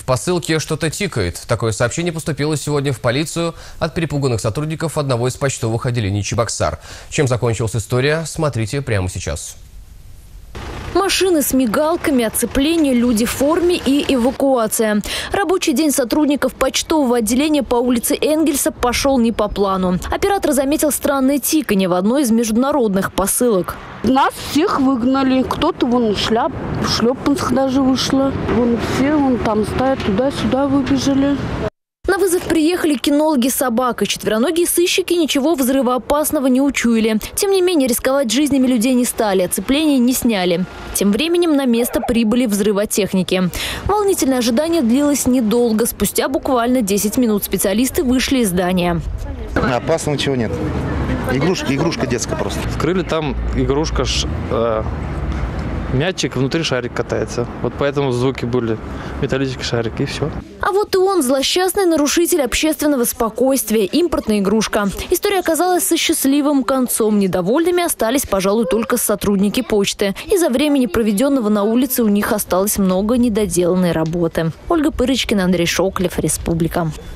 посылке что-то тикает. Такое сообщение поступило сегодня в полицию от перепуганных сотрудников одного из почтовых отделений Чебоксар. Чем закончилась история, смотрите прямо сейчас. Машины с мигалками, оцепление, люди в форме и эвакуация. Рабочий день сотрудников почтового отделения по улице Энгельса пошел не по плану. Оператор заметил странное тиканье в одной из международных посылок. Нас всех выгнали. Кто-то вон в шлепанцах даже вышла. Вон все вон там стоят, туда-сюда выбежали. На вызов приехали кинологи собак, и четвероногие сыщики ничего взрывоопасного не учуяли. Тем не менее, рисковать жизнями людей не стали, оцепление не сняли. Тем временем на место прибыли взрывотехники. Волнительное ожидание длилось недолго. Спустя буквально 10 минут специалисты вышли из здания. Опасного ничего нет. Игрушка детская просто. Вскрыли там игрушка, мячик, внутри шарик катается. Вот поэтому звуки были. Металлический шарик, и все. А вот и он, злосчастный нарушитель общественного спокойствия, импортная игрушка. История оказалась со счастливым концом. Недовольными остались, пожалуй, только сотрудники почты. Из-за времени, проведенного на улице, у них осталось много недоделанной работы. Ольга Пырочкина, Андрей Шоклев, Республика.